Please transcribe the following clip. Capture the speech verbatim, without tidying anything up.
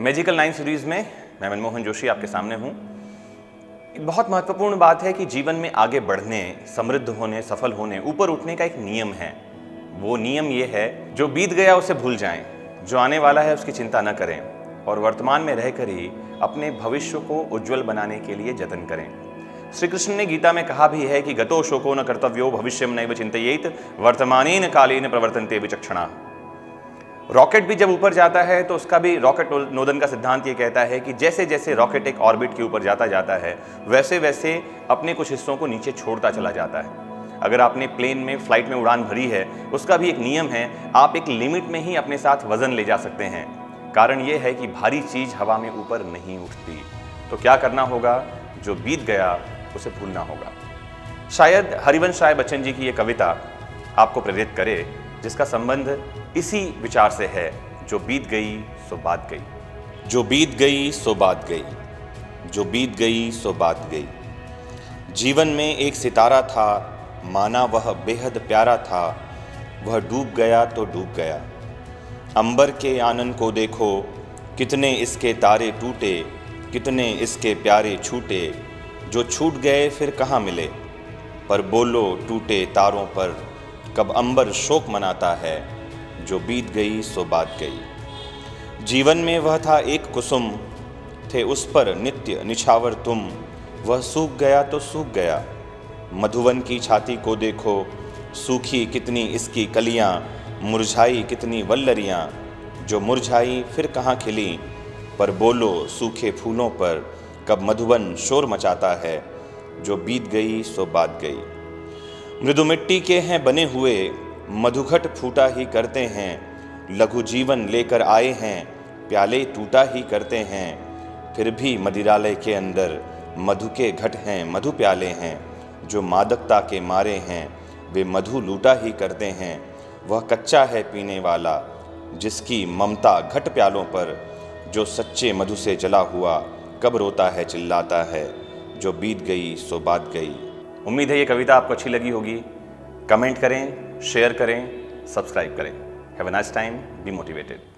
Magical nine series में मैं मनमोहन जोशी आपके सामने हूँ। एक बहुत महत्वपूर्ण बात है कि जीवन में आगे बढ़ने, समृद्ध होने, सफल होने, ऊपर उठने का एक नियम है। वो नियम ये है, जो बीत गया उसे भूल जाएं, जो आने वाला है उसकी चिंता न करें और वर्तमान में रहकर ही अपने भविष्य को उज्जवल बनाने के लिए जतन करें। श्री कृष्ण ने गीता में कहा भी है कि गतो शोको न कर्तव्यो भविष्यम नैव चिंतयेत वर्तमानेन कालेन प्रवर्तन्ते विचक्षणा। रॉकेट भी जब ऊपर जाता है तो उसका भी रॉकेट नोदन का सिद्धांत ये कहता है कि जैसे जैसे रॉकेट एक ऑर्बिट के ऊपर जाता जाता है वैसे वैसे अपने कुछ हिस्सों को नीचे छोड़ता चला जाता है। अगर आपने प्लेन में, फ्लाइट में उड़ान भरी है, उसका भी एक नियम है, आप एक लिमिट में ही अपने साथ वजन ले जा सकते हैं। कारण ये है कि भारी चीज हवा में ऊपर नहीं उठती। तो क्या करना होगा? जो बीत गया उसे भूलना होगा। शायद हरिवंश राय बच्चन जी की ये कविता आपको प्रेरित करे, जिसका संबंध इसी विचार से है, जो बीत गई सो बात गई। जो बीत गई सो बात गई, जो बीत गई सो बात गई। जीवन में एक सितारा था, माना वह बेहद प्यारा था, वह डूब गया तो डूब गया। अंबर के आनन को देखो, कितने इसके तारे टूटे, कितने इसके प्यारे छूटे, जो छूट गए फिर कहाँ मिले। पर बोलो टूटे तारों पर कब अंबर शोक मनाता है, जो बीत गई सो बात गई। जीवन में वह था एक कुसुम, थे उस पर नित्य निछावर तुम, वह सूख गया तो सूख गया। मधुवन की छाती को देखो, सूखी कितनी इसकी कलियां, मुरझाई कितनी वल्लरियां, जो मुरझाई फिर कहाँ खिली। पर बोलो सूखे फूलों पर कब मधुवन शोर मचाता है, जो बीत गई सो बात गई। मृदु मिट्टी के हैं बने हुए, मधुघट फूटा ही करते हैं। लघु जीवन लेकर आए हैं, प्याले टूटा ही करते हैं। फिर भी मदिरालय के अंदर मधु के घट हैं, मधु प्याले हैं। जो मादकता के मारे हैं, वे मधु लूटा ही करते हैं। वह कच्चा है पीने वाला, जिसकी ममता घट प्यालों पर। जो सच्चे मधु से जला हुआ, कब रोता है चिल्लाता है, जो बीत गई सो बात गई। उम्मीद है ये कविता आपको अच्छी लगी होगी। कमेंट करें, शेयर करें, सब्सक्राइब करें। Have a nice time, be motivated.